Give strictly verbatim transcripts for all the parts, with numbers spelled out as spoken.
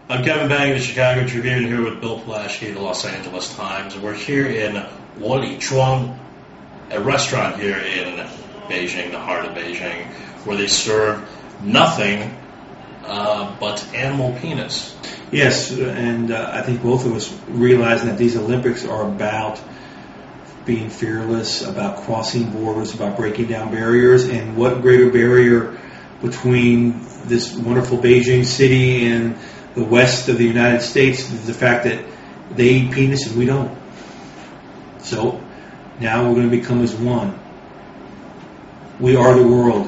I'm Kevin Bang of the Chicago Tribune here with Bill Plaschke of the Los Angeles Times. We're here in Wolichuang, a restaurant here in Beijing, the heart of Beijing, where they serve nothing uh, but animal penis. Yes, and uh, I think both of us realizing that these Olympics are about being fearless, about crossing borders, about breaking down barriers, and what greater barrier between this wonderful Beijing city and the west of the United States is the fact that they eat penis and we don't. So now we're going to become as one. We are the world.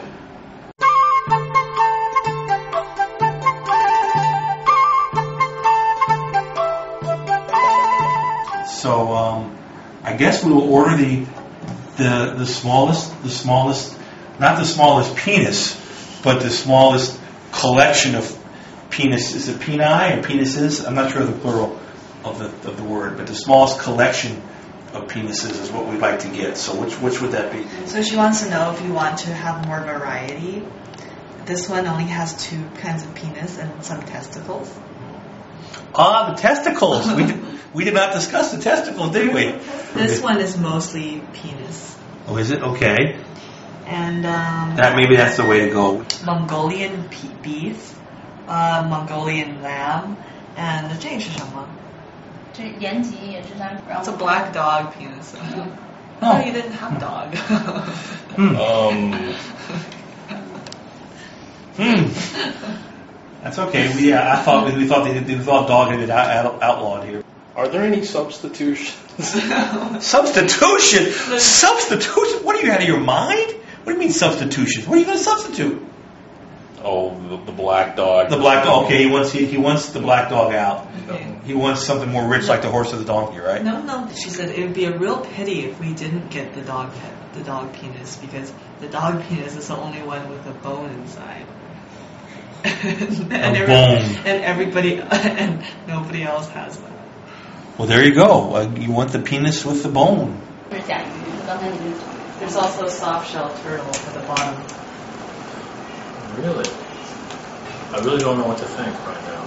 So um, I guess we will order the the the smallest the smallest not the smallest penis, but the smallest collection of penis. Is it peni or penises? I'm not sure of the plural of the of the word, but the smallest collection of penises is what we'd like to get. So which which would that be? So she wants to know if you want to have more variety. This one only has two kinds of penis and some testicles. Ah, the testicles. we did, we did not discuss the testicles, did we? This one is mostly penis. Oh, is it? Okay. And um, that maybe that's the way to go. Mongolian pe- beef, uh, Mongolian lamb, and 这是什么? It's a black dog penis. Oh. No, you didn't have dog. hmm. Um. Hmm. That's okay. We, yeah, I thought we, we thought they, they thought dog had been out, out, outlawed here. Are there any substitutions? Substitution? Substitution? What are you out of your mind? What do you mean substitutions? What are you going to substitute? Oh, the, the black dog. The black dog. Okay, he wants he, he wants the black dog out. Okay. He wants something more rich, like the horse or the donkey, right? No, no. She said it would be a real pity if we didn't get the dog the dog penis, because the dog penis is the only one with a bone inside. and, a every, bone. and everybody and nobody else has one. Well, there you go. Uh, you want the penis with the bone. There's also a soft shell turtle at the bottom. Really? I really don't know what to think right now.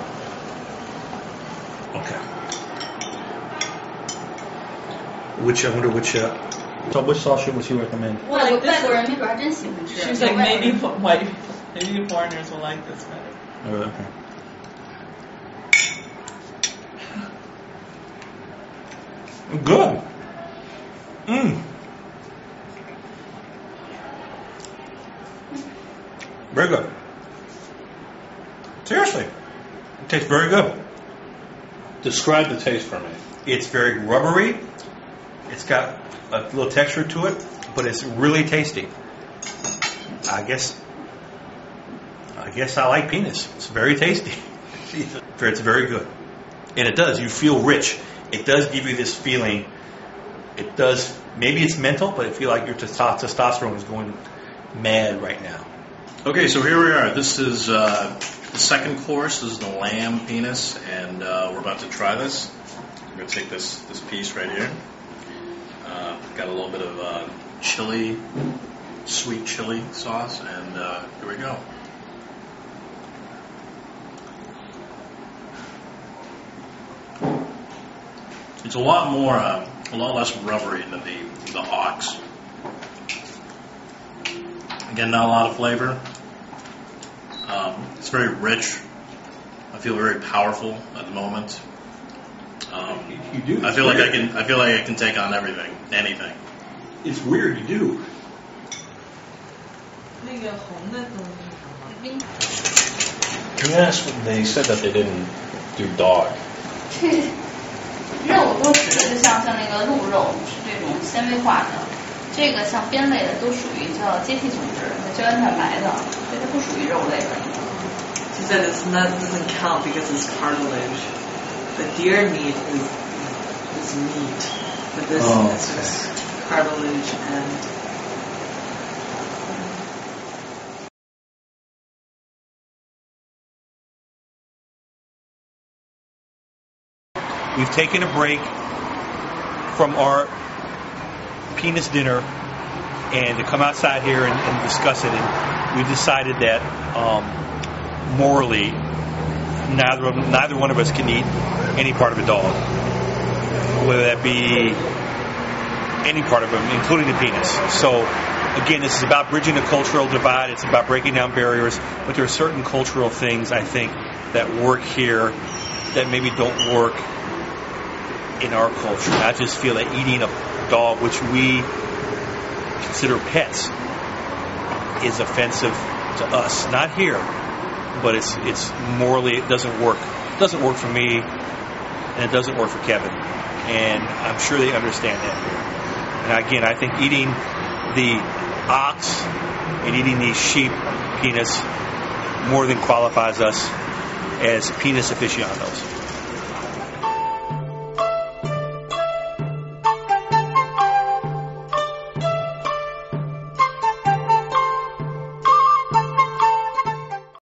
Okay. Which I wonder which. Uh, so which sauce would you recommend? Well, like this one. She's like maybe white, maybe foreigners will like this better. Oh, okay. Good. Mmm. Very good. Seriously. It tastes very good. Describe the taste for me. It's very rubbery. It's got a little texture to it, but it's really tasty. I guess I guess I like penis. It's very tasty. It's very good. And it does. You feel rich. It does give you this feeling. It does. Maybe it's mental, but I feel like your testosterone is going mad right now. Okay, so here we are. This is uh, the second course. This is the lamb penis, and uh, we're about to try this. We're going to take this, this piece right here. Uh, got a little bit of uh, chili, sweet chili sauce, and uh, here we go. It's a lot more, uh, a lot less rubbery than the, the ox. Again, not a lot of flavor. Um, it's very rich. I feel very powerful at the moment. Um, you do. I feel weird. like I can. I feel like I can take on everything, anything. It's weird. You do. Yes, they said that they didn't do dog. 肉都指的是像像那个鹿肉是这种纤维化的，这个像边类的都属于叫阶梯组织，它胶原蛋白的，所以它不属于肉类的。 She said it's not doesn't count because it's cartilage. The deer meat is is meat, but this oh, is just cartilage and. We've taken a break from our penis dinner and to come outside here and, and discuss it. And we decided that um, morally neither of, neither one of us can eat any part of a dog, whether that be any part of them, including the penis. So, again, this is about bridging a cultural divide. It's about breaking down barriers. But there are certain cultural things, I think, that work here that maybe don't work in our culture. I just feel that eating a dog, which we consider pets, is offensive to us. Not here, but it's it's morally, it doesn't work. It doesn't work for me, and it doesn't work for Kevin. And I'm sure they understand that here. And again, I think eating the ox and eating the sheep penis more than qualifies us as penis aficionados.